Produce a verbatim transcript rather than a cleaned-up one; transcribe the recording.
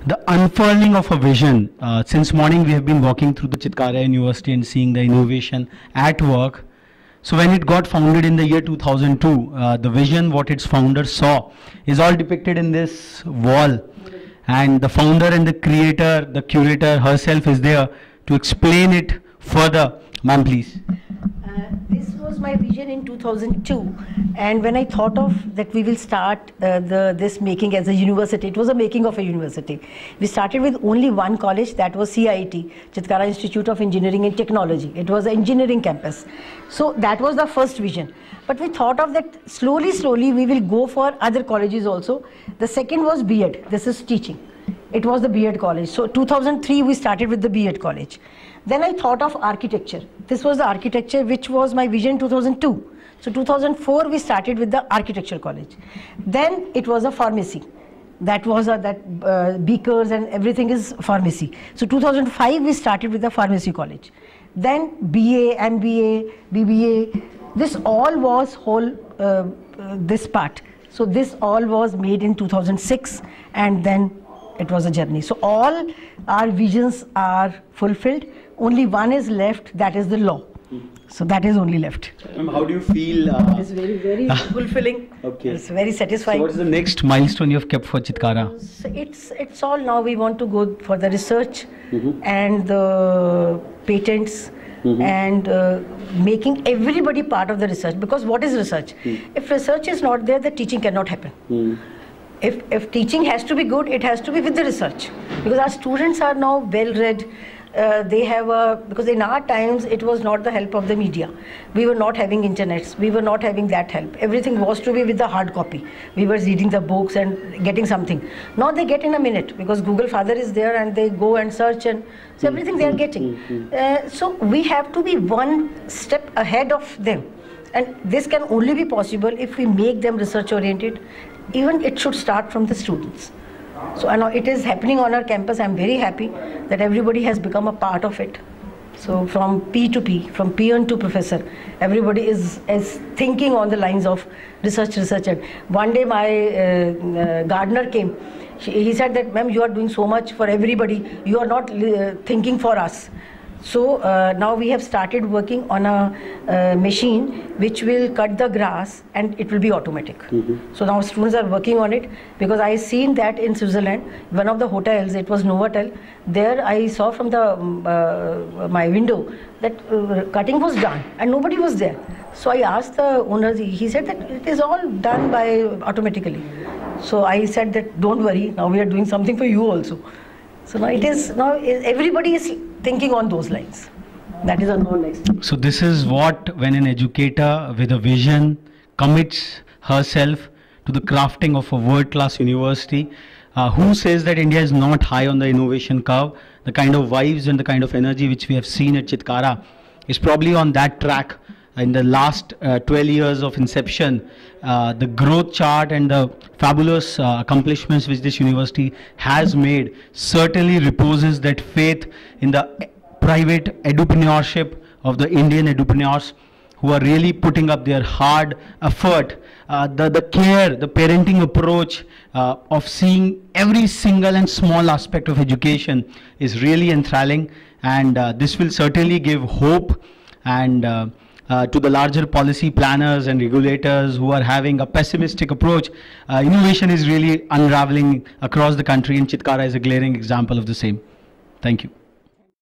The unfurling of a vision. Uh, since morning we have been walking through the Chitkara University and seeing the innovation at work. So when it got founded in the year two thousand two, uh, the vision what its founder saw is all depicted in this wall. And the founder and the creator, the curator herself is there to explain it further. Ma'am, please. Uh, this was my vision in two thousand two, and when I thought of that we will start uh, the this making as a university, it was a making of a university. We started with only one college, that was C I T, Chitkara Institute of Engineering and Technology. It was an engineering campus. So that was the first vision. But we thought of that slowly, slowly we will go for other colleges also. The second was B Ed, this is teaching. It was the B Ed college. So two thousand three we started with the B Ed college. Then I thought of architecture. This was the architecture which was my vision two thousand two. So two thousand four we started with the architecture college. Then it was a pharmacy. That was a, that uh, beakers and everything is pharmacy. So two thousand five we started with the pharmacy college. Then B A, M B A, B B A. This all was whole uh, uh, this part. So this all was made in two thousand six, and then it was a journey. So all our visions are fulfilled. Only one is left, that is the law. So that is only left. Um, how do you feel? Uh, it's very, very fulfilling. Okay. It's very satisfying. So what is the next milestone you have kept for Chitkara? So it's, it's all now we want to go for the research mm-hmm. and the patents mm-hmm. and uh, making everybody part of the research. Because what is research? Mm. If research is not there, the teaching cannot happen. Mm. If, if teaching has to be good, it has to be with the research. Because our students are now well-read. Uh, they have a, because in our times it was not the help of the media. We were not having internets, we were not having that help. Everything was to be with the hard copy. We were reading the books and getting something. Now they get in a minute because Google Father is there and they go and search, and so everything they are getting. Uh, so we have to be one step ahead of them. And this can only be possible if we make them research oriented. Even it should start from the students. So I know it is happening on our campus. I'm very happy that everybody has become a part of it. So from P to P, from peon to professor, everybody is, is thinking on the lines of research, research. And one day my uh, uh, gardener came. She, he said that, ma'am, you are doing so much for everybody. You are not uh, thinking for us. So uh, now we have started working on a uh, machine which will cut the grass and it will be automatic. Mm-hmm. So now students are working on it, because I seen that in Switzerland, one of the hotels, it was Novotel, there I saw from the uh, my window that uh, cutting was done and nobody was there. So I asked the owner, he said that it is all done by automatically. So I said that don't worry, now we are doing something for you also. So now it is, now everybody is thinking on those lines. That is our next. So this is what, when an educator with a vision commits herself to the crafting of a world-class university, uh, who says that India is not high on the innovation curve? The kind of vibes and the kind of energy which we have seen at Chitkara is probably on that track. In the last uh, twelve years of inception, uh, the growth chart and the fabulous uh, accomplishments which this university has made certainly reposes that faith in the private edupreneurship of the Indian edupreneurs who are really putting up their hard effort. Uh, the, the care, the parenting approach uh, of seeing every single and small aspect of education is really enthralling, and uh, this will certainly give hope and uh, Uh, to the larger policy planners and regulators who are having a pessimistic approach. Uh, innovation is really unraveling across the country, and Chitkara is a glaring example of the same. Thank you.